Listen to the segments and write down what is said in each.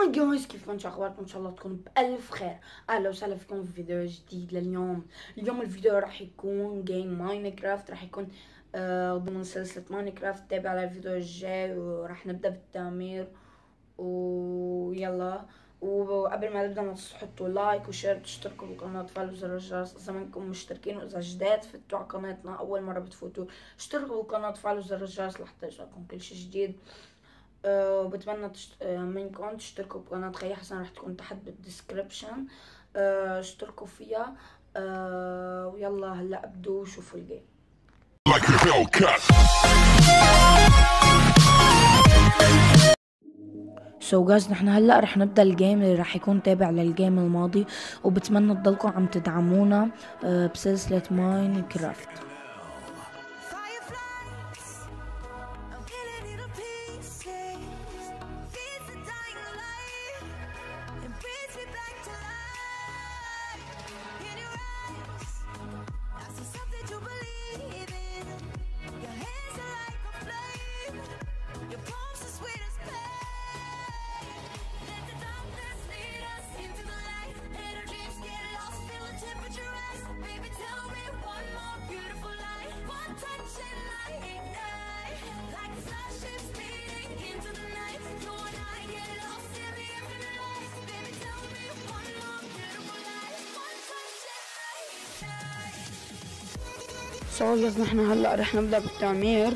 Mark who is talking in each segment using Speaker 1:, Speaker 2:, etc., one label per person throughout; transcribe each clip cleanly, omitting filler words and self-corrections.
Speaker 1: هاي جايز، كيفكم؟ شو اخباركم؟ ان شاء الله تكونوا بألف خير. اهلا وسهلا فيكم في فيديو جديد لليوم. اليوم الفيديو راح يكون جيم ماينكرافت، راح يكون ضمن سلسلة ماينكرافت. تابع على الفيديو الجاي وراح نبدأ بالتعمير. ويلا، وقبل ما نبدأ ما تنسوا تحطوا لايك وشير، تشتركوا بالقناة وتفعلوا زر الجرس إذا منكم مشتركين، وإذا جداد فتوا على قناتنا أول مرة بتفوتوا اشتركوا بالقناة وتفعلوا زر الجرس لحتى يوصلكم كل شي جديد. وبتمنى منكم تشتركوا بقناة خي حسن، راح تكون تحت بالديسكريبشن. اشتركوا فيها. ويلا هلا ابدوا شوفوا الجيم. جايز نحن هلا رح نبدا الجيم اللي رح يكون تابع للجيم الماضي، وبتمنى تضلكم عم تدعمونا بسلسلة ماينكرافت. جايز نحن هلا رح نبدا بالتعمير.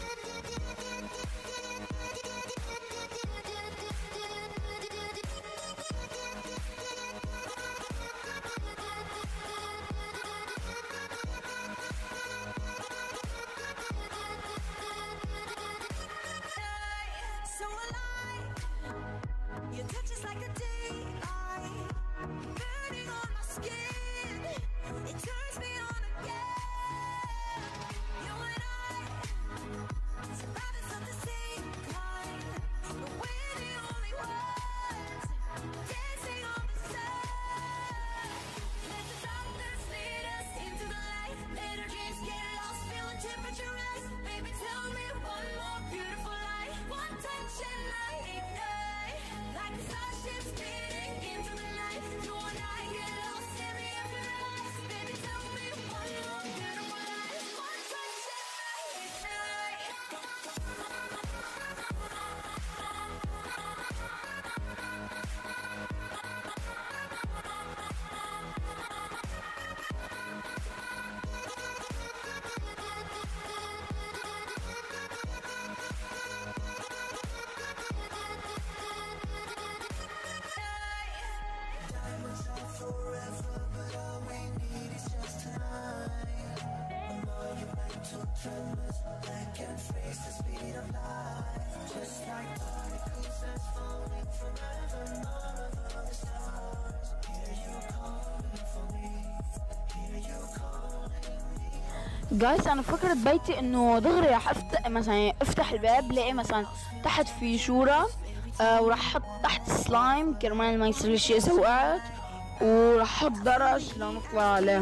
Speaker 1: جايز انا فكرت بيتي انه دغري راح افتح الباب لاقي مثلا تحت في شورى، وراح احط تحت سلايم كرمال ما يصير لي شيء سوقات، وراح احط درج لنطلع عليه.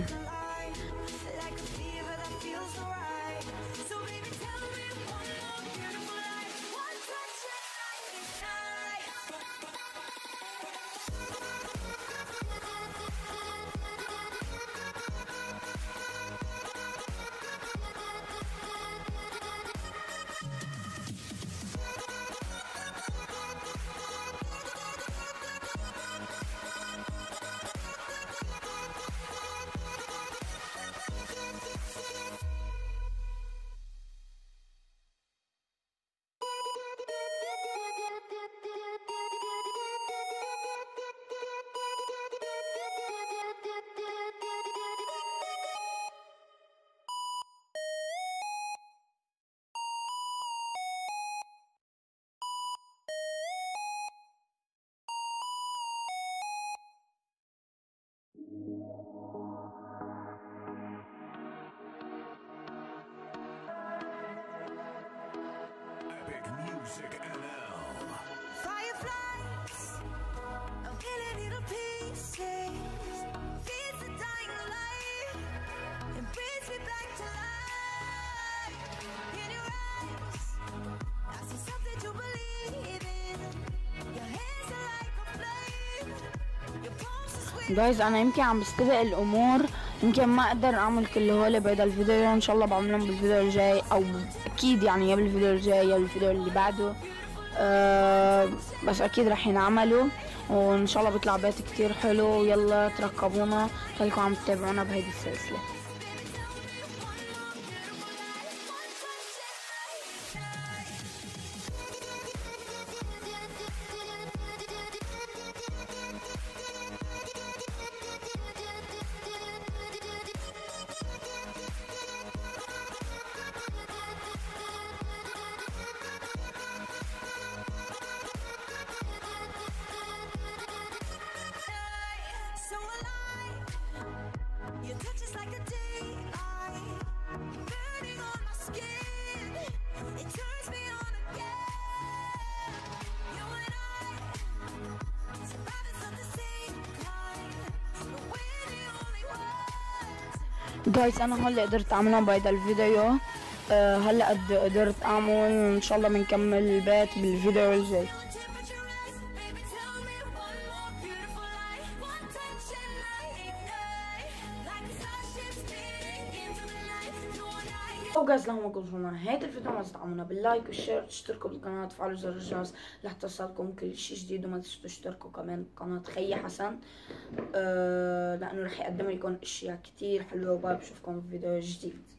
Speaker 1: جايز انا يمكن عم بستبق الامور، يمكن ما اقدر اعمل كل هول بهذا الفيديو، ان شاء الله بعملهم بالفيديو الجاي، او اكيد يعني يا بالفيديو الجاي يا بالفيديو اللي بعده. بس اكيد رح ينعملوا، وان شاء الله بيطلع بيت كتير حلو. يلا ترقبونا، خليكم عم تتابعونا بهيدي السلسلة.
Speaker 2: So alive, your touch is like a daylight, burning on my skin. It turns me on again. You and I, surviving of the same kind, but we're the only ones.
Speaker 1: جايز انا هلا قدرت اعملهم بهيدا الفيديو. هلا قدرت اعمل، ان شاء الله بنكمل البيت بالفيديو الجاي. وجايز لهم وصلنا نهاية الفيديو، ما تدعمونا باللايك والشير وتشتركوا بالقناة وتفعلوا زر الجرس لحتى يوصلكم كل شيء جديد، وما تنسوا تشتركوا كمان بقناة خي حسن، لأنه رح يقدم لكم أشياء كتير حلوة، وبشوفكم في فيديو جديد.